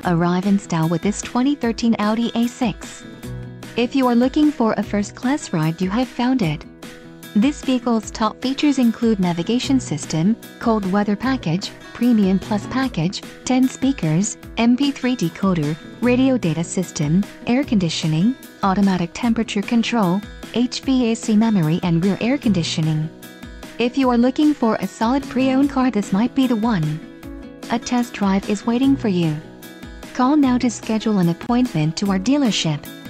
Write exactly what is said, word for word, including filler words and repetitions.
Arrive in style with this twenty thirteen Audi A six. If you are looking for a first-class ride, you have found it. This vehicle's top features include navigation system, cold weather package, premium plus package, ten speakers, M P three decoder, radio data system, air conditioning, automatic temperature control, H V A C memory and rear air conditioning. If you are looking for a solid pre-owned car, this might be the one. A test drive is waiting for you. Call now to schedule an appointment to our dealership.